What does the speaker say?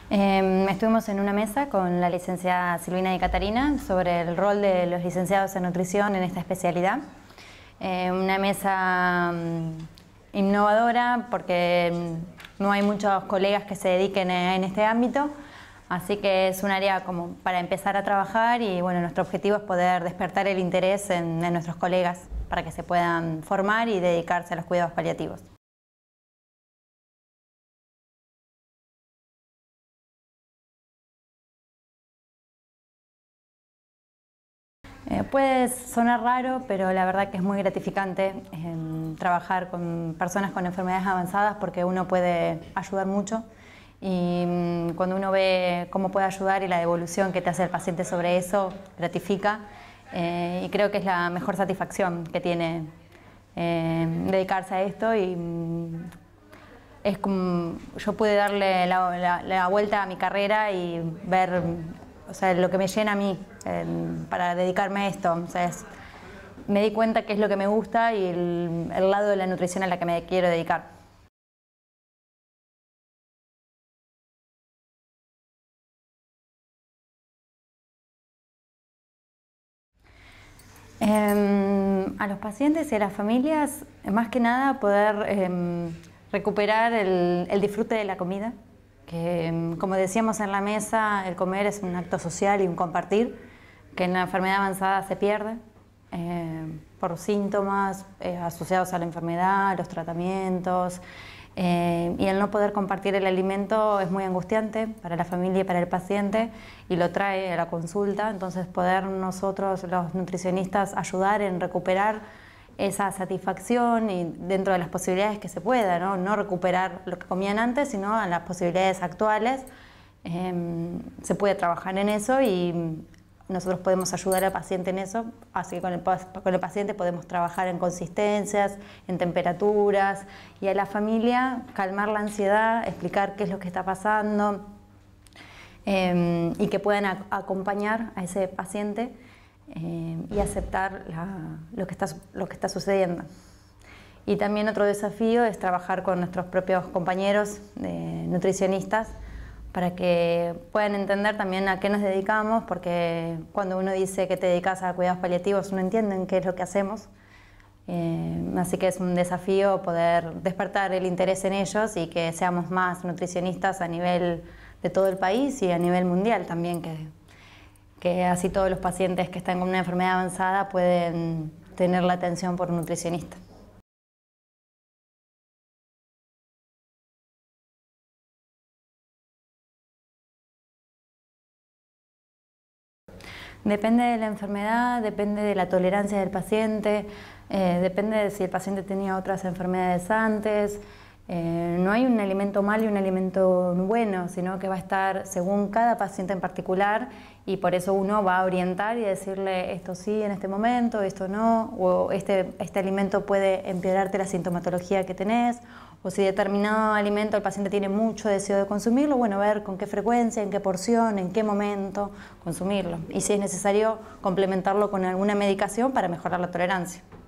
Estuvimos en una mesa con la licenciada Silvina y Catarina sobre el rol de los licenciados en nutrición en esta especialidad. Una mesa innovadora porque no hay muchos colegas que se dediquen en este ámbito, así que es un área como para empezar a trabajar y bueno, nuestro objetivo es poder despertar el interés en nuestros colegas para que se puedan formar y dedicarse a los cuidados paliativos. Puede sonar raro, pero la verdad que es muy gratificante trabajar con personas con enfermedades avanzadas porque uno puede ayudar mucho y cuando uno ve cómo puede ayudar y la devolución que te hace el paciente sobre eso, gratifica y creo que es la mejor satisfacción que tiene dedicarse a esto y es como yo pude darle la vuelta a mi carrera y ver, o sea, lo que me llena a mí para dedicarme a esto. O sea, me di cuenta que es lo que me gusta y el lado de la nutrición a la que me quiero dedicar. A los pacientes y a las familias, más que nada poder recuperar el disfrute de la comida, que como decíamos en la mesa, el comer es un acto social y un compartir, que en la enfermedad avanzada se pierde por síntomas asociados a la enfermedad, los tratamientos, y el no poder compartir el alimento es muy angustiante para la familia y para el paciente y lo trae a la consulta. Entonces poder nosotros los nutricionistas ayudar en recuperar esa satisfacción y dentro de las posibilidades que se pueda, no recuperar lo que comían antes, sino a las posibilidades actuales, se puede trabajar en eso y nosotros podemos ayudar al paciente en eso, así que con el paciente podemos trabajar en consistencias, en temperaturas y a la familia calmar la ansiedad, explicar qué es lo que está pasando y que puedan acompañar a ese paciente y aceptar lo que está sucediendo. Y también otro desafío es trabajar con nuestros propios compañeros nutricionistas para que puedan entender también a qué nos dedicamos, porque cuando uno dice que te dedicas a cuidados paliativos no entienden qué es lo que hacemos. Así que es un desafío poder despertar el interés en ellos y que seamos más nutricionistas a nivel de todo el país y a nivel mundial también, que así todos los pacientes que están con una enfermedad avanzada pueden tener la atención por un nutricionista. Depende de la enfermedad, depende de la tolerancia del paciente, depende de si el paciente tenía otras enfermedades antes. No hay un alimento malo y un alimento bueno, sino que va a estar según cada paciente en particular y por eso uno va a orientar y decirle esto sí en este momento, esto no, o este alimento puede empeorarte la sintomatología que tenés, o si determinado alimento el paciente tiene mucho deseo de consumirlo, bueno, ver con qué frecuencia, en qué porción, en qué momento consumirlo y si es necesario complementarlo con alguna medicación para mejorar la tolerancia.